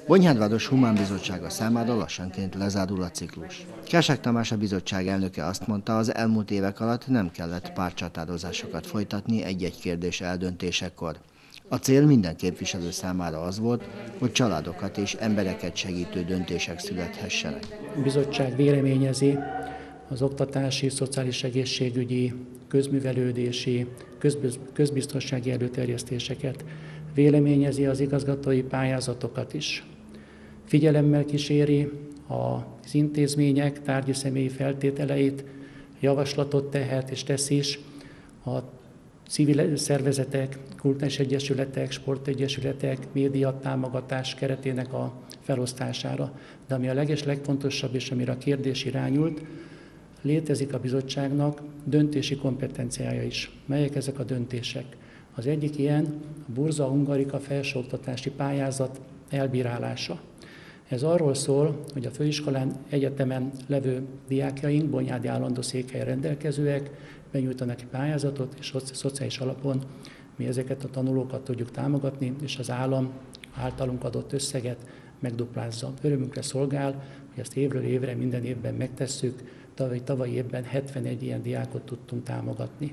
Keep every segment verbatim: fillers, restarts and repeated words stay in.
Bonyhádváros Humán Bizottsága számára lassanként lezárul a ciklus. Kásák Tamás, a bizottság elnöke azt mondta, az elmúlt évek alatt nem kellett pártcsatározásokat folytatni egy-egy kérdés eldöntésekor. A cél minden képviselő számára az volt, hogy családokat és embereket segítő döntések születhessenek. A bizottság véleményezi az oktatási, szociális egészségügyi, közművelődési, közbiztonsági előterjesztéseket, véleményezi az igazgatói pályázatokat is. Figyelemmel kíséri az intézmények tárgyi személyi feltételeit, javaslatot tehet és tesz is a civil szervezetek, kulturális egyesületek, sportegyesületek, média támogatás keretének a felosztására. De ami a leges legfontosabb, és amire a kérdés irányult, létezik a bizottságnak döntési kompetenciája is. Melyek ezek a döntések? Az egyik ilyen a Burza Hungarika felsőoktatási pályázat elbírálása. Ez arról szól, hogy a főiskolán, egyetemen levő diákjaink, bonyhádi állandó székhelyen rendelkezőek benyújtanak egy pályázatot, és szociális alapon mi ezeket a tanulókat tudjuk támogatni, és az állam általunk adott összeget megduplázza. Örömünkre szolgál, hogy ezt évről évre minden évben megtesszük, tavaly, tavaly évben hetvenegy ilyen diákot tudtunk támogatni.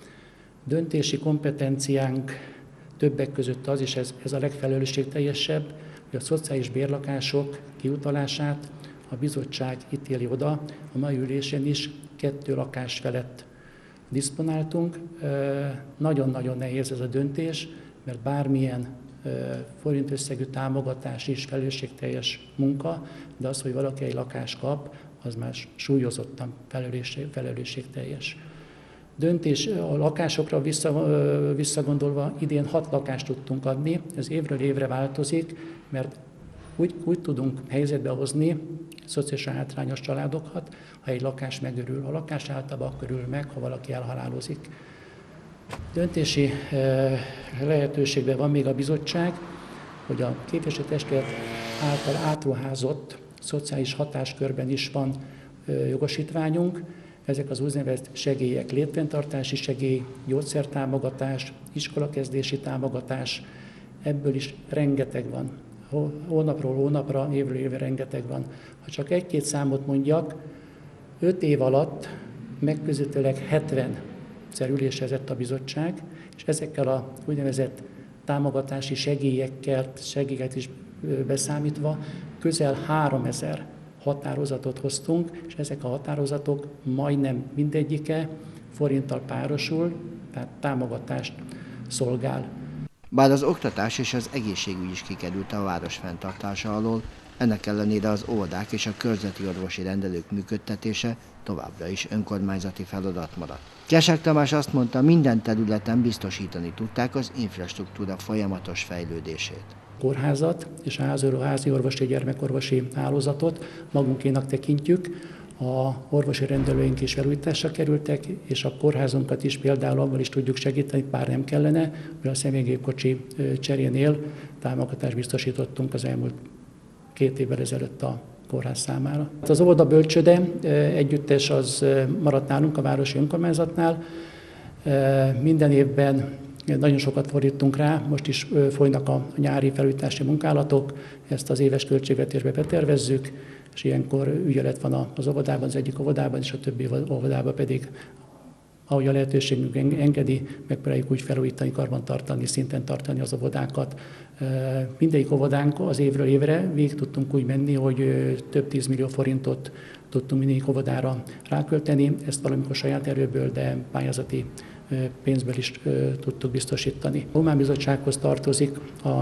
Döntési kompetenciánk többek között az, és ez, ez a legfelelősségteljesebb, hogy a szociális bérlakások kiutalását a bizottság ítéli oda, a mai ülésen is kettő lakás felett diszponáltunk. Nagyon-nagyon nehéz ez a döntés, mert bármilyen forintösszegű támogatás is felelősségteljes munka, de az, hogy valaki egy lakást kap, az már súlyozottan felelősség, felelősségteljes. Döntés a lakásokra vissza, visszagondolva, idén hat lakást tudtunk adni, ez évről évre változik, mert úgy, úgy tudunk helyzetbe hozni szociálisan hátrányos családokat, ha egy lakás megörül. A lakás általában akkor örül meg, ha valaki elhalálozik. Döntési eh, lehetőségben van még a bizottság, hogy a képviselőtestület által átruházott szociális hatáskörben is van eh, jogosítványunk. Ezek az úgynevezett segélyek, létfenntartási segély, gyógyszertámogatás, iskolakezdési támogatás, ebből is rengeteg van. Hónapról hónapra, évről évre rengeteg van. Ha csak egy-két számot mondjak, öt év alatt megközelítőleg hetvenszer ülésezett a bizottság, és ezekkel a úgynevezett támogatási segélyekkel, segélyeket is beszámítva, közel háromezer határozatot hoztunk, és ezek a határozatok majdnem mindegyike forinttal párosul, tehát támogatást szolgál. Bár az oktatás és az egészségügy is kikerült a város fenntartása alól, ennek ellenére az óvodák és a körzeti orvosi rendelők működtetése továbbra is önkormányzati feladat maradt. Kásák Tamás azt mondta, minden területen biztosítani tudták az infrastruktúra folyamatos fejlődését. Kórházat és a házi orvosi, gyermekorvosi hálózatot magunkénak tekintjük. A orvosi rendelőink is felújításra kerültek, és a kórházunkat is például abban is tudjuk segíteni, bár nem kellene, hogy a személygépkocsi cserénél támogatást biztosítottunk az elmúlt két évvel ezelőtt a kórház számára. Az óvoda bölcsőde együttes az maradt nálunk a városi önkormányzatnál. Minden évben nagyon sokat fordítunk rá, most is folynak a nyári felújítási munkálatok, ezt az éves költségvetésbe betervezzük, és ilyenkor ügyelet van az óvodában, az egyik óvodában, és a többi óvodában pedig, ahogy a lehetőségünk engedi, megpróbáljuk úgy felújítani, karbantartani, szinten tartani az óvodákat. Mindegyik óvodánk az évről évre végig tudtunk úgy menni, hogy több tízmillió forintot tudtunk mindegyik óvodára rákölteni, ezt valamikor saját erőből, de pályázati pénzből is tudtuk biztosítani. A Humán Bizottsághoz tartozik a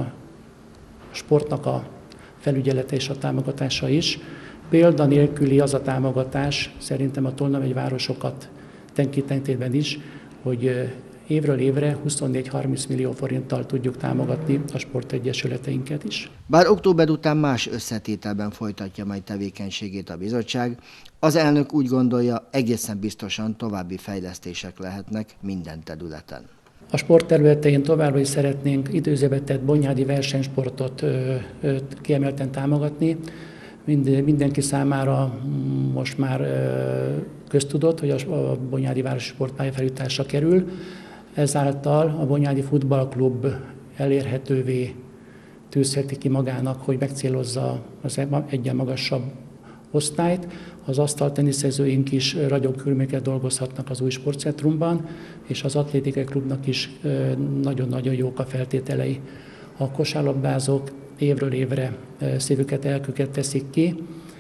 sportnak a felügyelete és a támogatása is. Példa nélküli az a támogatás, szerintem a Tolnamegy városokat tekintetében is, hogy évről évre huszonnégy-harminc millió forinttal tudjuk támogatni a sportegyesületeinket is. Bár október után más összetételben folytatja majd tevékenységét a bizottság, az elnök úgy gondolja, egészen biztosan további fejlesztések lehetnek minden területen. A sport területén továbbra is szeretnénk időzőbe bonyhádi versenysportot ö, ö, kiemelten támogatni. Mind, mindenki számára most már ö, köztudott, hogy a, a Bonyhádi Városi Sportpálya felújításra kerül. Ezáltal a Bonyhádi Futballklub elérhetővé tűzheti ki magának, hogy megcélozza az egyen magasabb osztályt. Az asztalteniszezőink is ragyogkörülményeket dolgozhatnak az új sportcentrumban, és az atlétikai klubnak is nagyon-nagyon jók a feltételei. A kosárlabdázók évről évre szívüket, elküket teszik ki.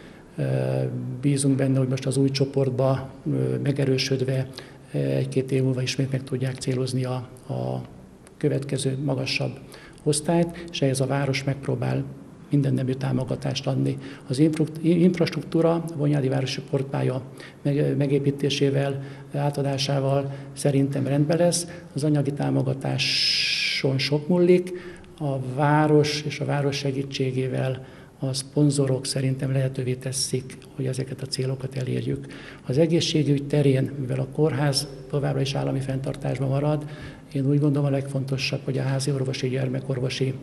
Bízunk benne, hogy most az új csoportba megerősödve egy-két év múlva ismét meg tudják célozni a, a következő magasabb osztályt, és ehhez a város megpróbál minden nemű támogatást adni. Az infrastruktúra, a Bonyhádi Városi Sportpálya megépítésével, átadásával szerintem rendben lesz. Az anyagi támogatáson sok múlik, a város és a város segítségével a szponzorok szerintem lehetővé teszik, hogy ezeket a célokat elérjük. Az egészségügy terén, mivel a kórház továbbra is állami fenntartásban marad, én úgy gondolom a legfontosabb, hogy a házi orvosi, gyermekorvosi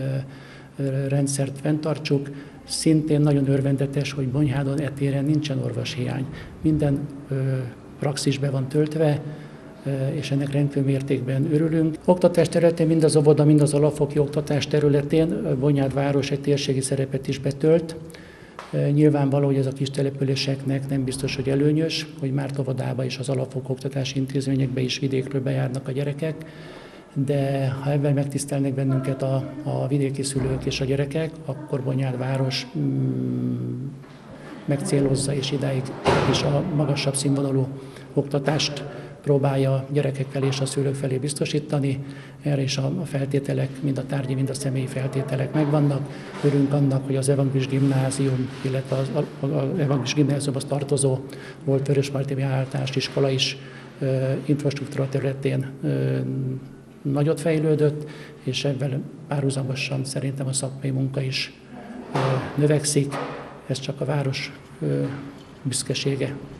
rendszert fenntartsuk. Szintén nagyon örvendetes, hogy Bonyhádon e téren nincsen orvoshiány. Minden ö, praxis be van töltve, ö, és ennek rendkívül mértékben örülünk. Oktatás területén, mind az óvoda, mind az alapfoki oktatás területén Bonyhád város egy térségi szerepet is betölt. Nyilvánvaló, hogy ez a kis településeknek nem biztos, hogy előnyös, hogy már óvodába és az alapfokú oktatási intézményekbe is vidékről bejárnak a gyerekek, de ha ebben megtisztelnek bennünket a, a vidéki szülők és a gyerekek, akkor Bonyhád város mm, megcélozza és idáig is a magasabb színvonalú oktatást próbálja a gyerekek felé és a szülők felé biztosítani. Erre is a feltételek, mind a tárgyi, mind a személyi feltételek megvannak. Örülünk annak, hogy az Evangélikus Gimnázium, illetve az, az Evangélikus Gimnáziumhoz tartozó volt Vörösmarty általános iskola is ö, infrastruktúra területén ö, nagyot fejlődött, és ebben párhuzamosan szerintem a szakmai munka is ö, növekszik. Ez csak a város ö, büszkesége.